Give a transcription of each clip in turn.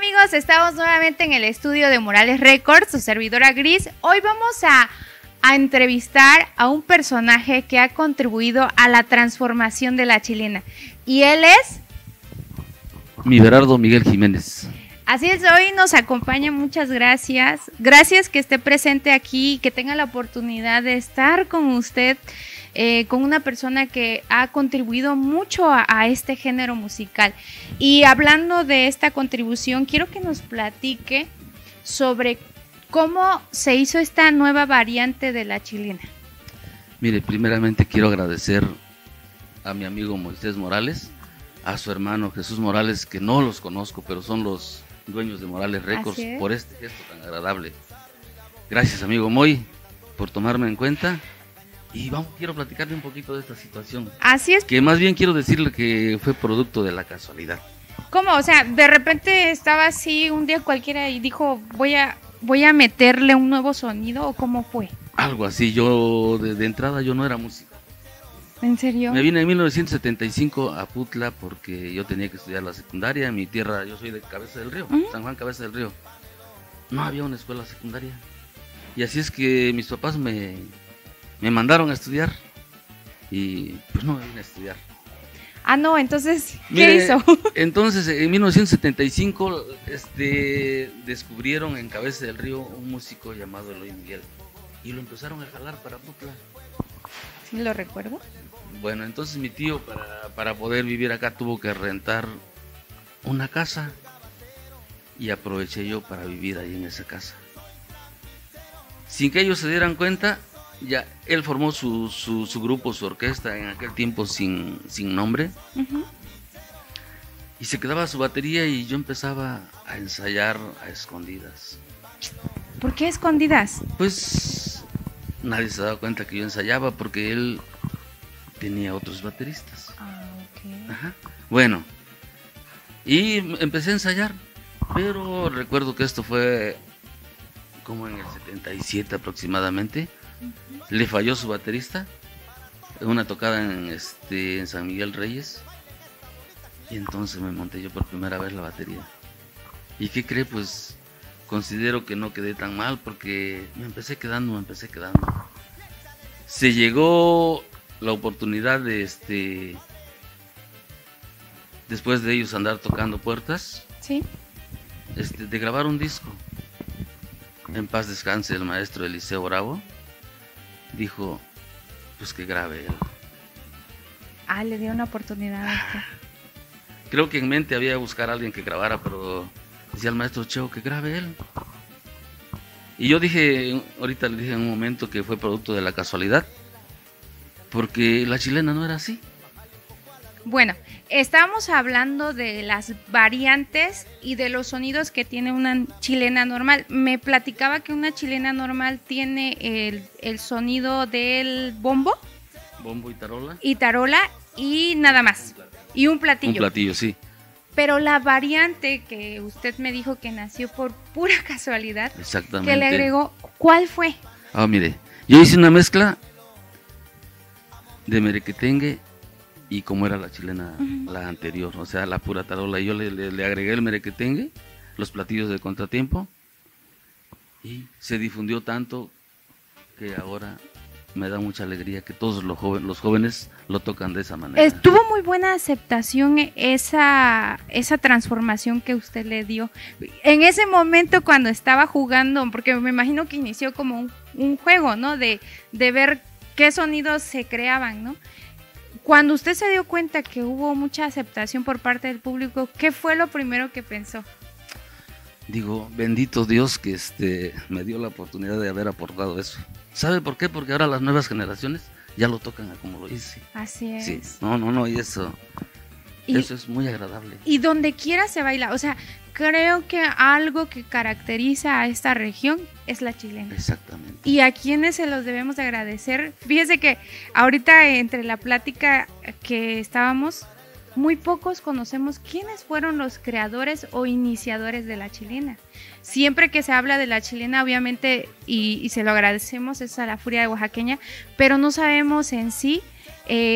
amigos? Estamos nuevamente en el estudio de Morales Records, su servidora Gris. Hoy vamos a entrevistar a un personaje que ha contribuido a la transformación de la chilena. Y él es... Mi Berardo Miguel Jiménez. Así es, hoy nos acompaña, muchas gracias. Gracias que esté presente aquí, que tenga la oportunidad de estar con usted, con una persona que ha contribuido mucho a este género musical. Y hablando de esta contribución, quiero que nos platique sobre cómo se hizo esta nueva variante de la chilena. Mire, primeramente quiero agradecer a mi amigo Moisés Morales, a su hermano Jesús Morales, que no los conozco, pero son los dueños de Morales Records, por este gesto tan agradable. Gracias, amigo Moy, por tomarme en cuenta. Y quiero platicarle un poquito de esta situación. Así es. Que más bien quiero decirle que fue producto de la casualidad. ¿Cómo? O sea, de repente estaba así un día cualquiera y dijo, voy a meterle un nuevo sonido, ¿o cómo fue? Algo así. Yo de entrada yo no era músico. ¿En serio? Me vine en 1975 a Putla porque yo tenía que estudiar la secundaria. En mi tierra, yo soy de Cabeza del Río, San Juan Cabeza del Río. No había una escuela secundaria. Y así es que mis papás me mandaron a estudiar. Y pues no me vine a estudiar. Ah, no, entonces, ¿qué Mire, hizo? Entonces, en 1975 descubrieron en Cabeza del Río un músico llamado Eloy Miguel. Y lo empezaron a jalar para Putla. ¿Sí lo recuerdo? Bueno, entonces mi tío para poder vivir acá tuvo que rentar una casa y aproveché yo para vivir ahí en esa casa. Sin que ellos se dieran cuenta, ya él formó su grupo, su orquesta, en aquel tiempo sin nombre. Y se quedaba su batería y yo empezaba a ensayar a escondidas. ¿Por qué escondidas? Pues nadie se daba cuenta que yo ensayaba porque él tenía otros bateristas. Ah, ok. Ajá. Bueno, y empecé a ensayar, pero recuerdo que esto fue como en el 77 aproximadamente. Le falló su baterista en una tocada en San Miguel Reyes, y entonces me monté yo por primera vez la batería. ¿Y qué cree? Pues considero que no quedé tan mal porque me empecé quedando. Se llegó la oportunidad de después de ellos andar tocando puertas, ¿sí? De grabar un disco. En paz descanse el maestro Eliseo Bravo. Dijo, pues que grabe él. Ah, le dio una oportunidad a usted. Creo que en mente había buscar a alguien que grabara, pero decía el maestro Cheo que grabe él. Y yo ahorita le dije en un momento que fue producto de la casualidad, porque la chilena no era así. Bueno, estábamos hablando de las variantes y de los sonidos que tiene una chilena normal. Me platicaba que una chilena normal tiene el sonido del bombo. Bombo y tarola. Y tarola y nada más. Y un platillo. Un platillo, sí. Pero la variante que usted me dijo que nació por pura casualidad, exactamente, que le agregó, ¿cuál fue? Ah, mire, yo hice una mezcla de merequetengue y como era la chilena, la anterior, o sea, la pura tarola, y yo le agregué el merequetengue, los platillos de contratiempo, y se difundió tanto que ahora me da mucha alegría que todos los jóvenes lo tocan de esa manera. Tuvo muy buena aceptación esa transformación que usted le dio. En ese momento cuando estaba jugando, porque me imagino que inició como un juego, ¿no? De ver qué sonidos se creaban, ¿no? Cuando usted se dio cuenta que hubo mucha aceptación por parte del público, ¿qué fue lo primero que pensó? Digo, bendito Dios que me dio la oportunidad de haber aportado eso. ¿Sabe por qué? Porque ahora las nuevas generaciones ya lo tocan a como lo hice. Así es. Sí. No, y eso es muy agradable. Y donde quiera se baila, o sea, creo que algo que caracteriza a esta región es la chilena. Exactamente. Y a quienes se los debemos de agradecer. Fíjese que ahorita entre la plática que estábamos, muy pocos conocemos quiénes fueron los creadores o iniciadores de la chilena. Siempre que se habla de la chilena, obviamente, y se lo agradecemos, es a la Furia de Oaxaqueña, pero no sabemos en sí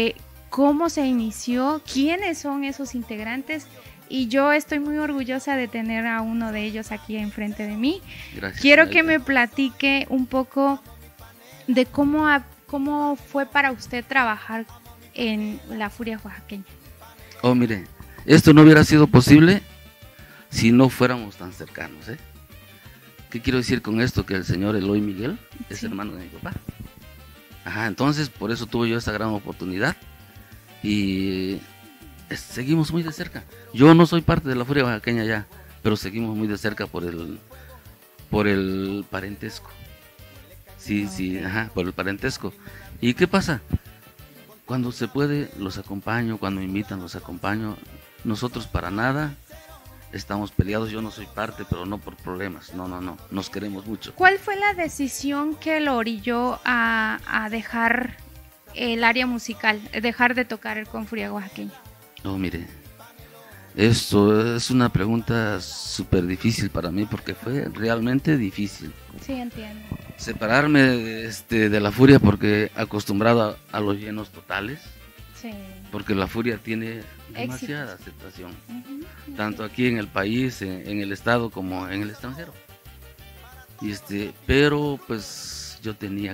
cómo se inició, quiénes son esos integrantes. Y yo estoy muy orgullosa de tener a uno de ellos aquí enfrente de mí. Gracias. Quiero que me platique un poco de cómo fue para usted trabajar en la Furia Oaxaqueña. Oh, mire, esto no hubiera sido posible si no fuéramos tan cercanos, ¿eh? ¿Qué quiero decir con esto? Que el señor Eloy Miguel es hermano de mi papá. Ajá, entonces por eso tuve yo esa gran oportunidad y seguimos muy de cerca. Yo no soy parte de la Furia Oaxaqueña ya, pero seguimos muy de cerca por el parentesco. Sí, sí, ajá, por el parentesco. ¿Y qué pasa? Cuando se puede, los acompaño, cuando me invitan, los acompaño. Nosotros para nada estamos peleados, yo no soy parte, pero no por problemas, no, nos queremos mucho. ¿Cuál fue la decisión que lo orilló a dejar el área musical, dejar de tocar con Furia Oaxaqueña? No, mire, esto es una pregunta súper difícil para mí porque fue realmente difícil. Sí, entiendo. Separarme de la Furia porque acostumbrado a los llenos totales. Sí. Porque la Furia tiene demasiada aceptación, tanto aquí en el país, en el estado como en el extranjero. Y pero pues yo tenía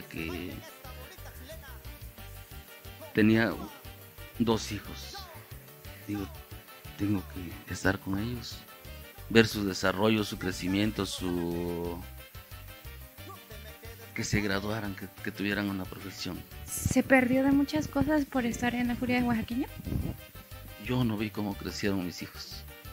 2 hijos. Digo, tengo que estar con ellos, ver su desarrollo, su crecimiento, que se graduaran, que tuvieran una profesión. ¿Se perdió de muchas cosas por estar en la Furia de Oaxaqueña? Yo no vi cómo crecieron mis hijos.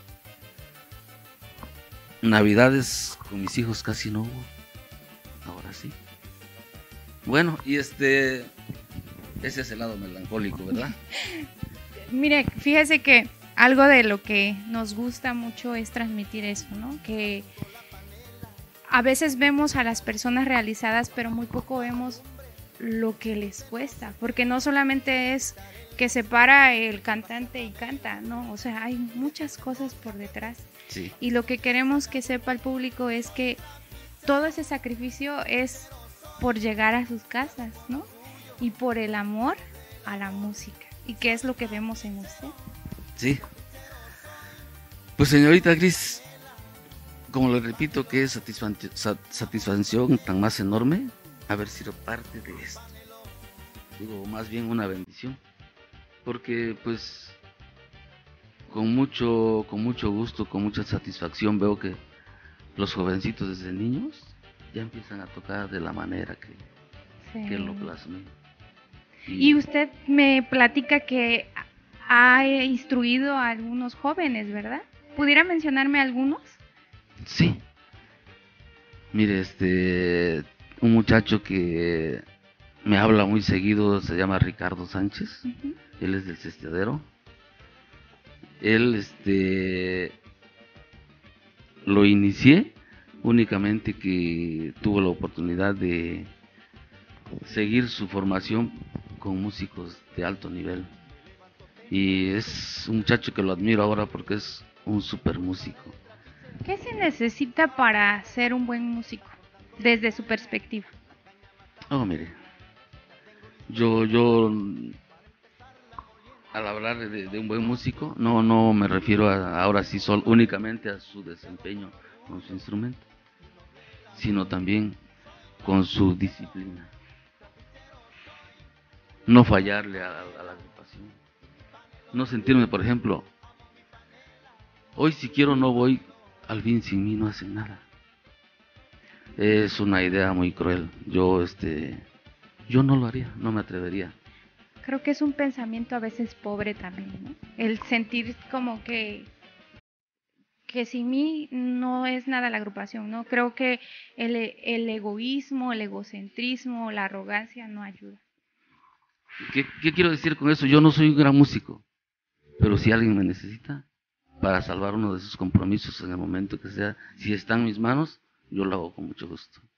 Navidades con mis hijos casi no hubo. Ahora sí. Bueno, y ese es el lado melancólico, ¿verdad? Mire, fíjese que algo de lo que nos gusta mucho es transmitir eso, ¿no? Que a veces vemos a las personas realizadas, pero muy poco vemos lo que les cuesta, porque no solamente es que se para el cantante y canta, ¿no? O sea, hay muchas cosas por detrás. Sí. Y lo que queremos que sepa el público es que todo ese sacrificio es por llegar a sus casas, ¿no? Y por el amor a la música. ¿Y qué es lo que vemos en usted? Sí. Pues señorita Gris, como le repito, que es satisfacción tan más enorme haber sido parte de esto. Digo, más bien una bendición, porque pues con mucho gusto, con mucha satisfacción veo que los jovencitos desde niños ya empiezan a tocar de la manera que lo plasmé. Y usted me platica que ha instruido a algunos jóvenes, ¿verdad? ¿Pudiera mencionarme algunos? Sí. Mire, un muchacho que me habla muy seguido se llama Ricardo Sánchez. Él es del Cestiadero. Él, lo inicié únicamente que tuvo la oportunidad de seguir su formación con músicos de alto nivel. Y es un muchacho que lo admiro ahora porque es un súper músico. ¿Qué se necesita para ser un buen músico, desde su perspectiva? Oh, mire, yo al hablar de un buen músico, no me refiero ahora sí únicamente a su desempeño con su instrumento, sino también con su disciplina. No fallarle a la agrupación. No sentirme, por ejemplo, hoy si quiero no voy, al fin sin mí no hacen nada. Es una idea muy cruel. Yo no lo haría, no me atrevería. Creo que es un pensamiento a veces pobre también, ¿no? El sentir como que sin mí no es nada la agrupación, ¿no? Creo que el egoísmo, el egocentrismo, la arrogancia no ayuda. ¿Qué quiero decir con eso? Yo no soy un gran músico, pero si alguien me necesita para salvar uno de sus compromisos en el momento que sea, si está en mis manos, yo lo hago con mucho gusto.